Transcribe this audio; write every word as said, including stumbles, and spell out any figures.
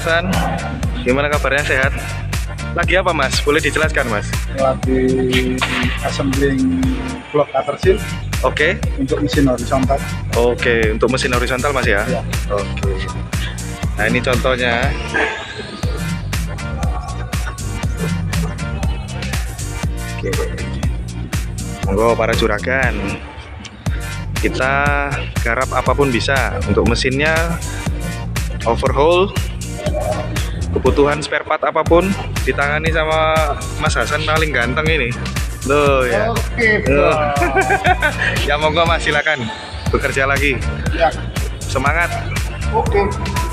Hasan, gimana kabarnya, sehat? Lagi apa Mas? Boleh dijelaskan Mas? Lagi assembling blok cutter seal. Oke. Untuk mesin horizontal. Oke, untuk mesin horizontal Mas ya? Ya. Oke. Nah ini contohnya. Oke. Monggo para juragan, kita garap apapun bisa. Untuk mesinnya overhaul, kebutuhan spare part apapun ditangani sama Mas Hasan paling ganteng ini. Loh ya. Oke, Loh. Ya monggo Mas, silakan bekerja lagi. Ya. Semangat. Oke.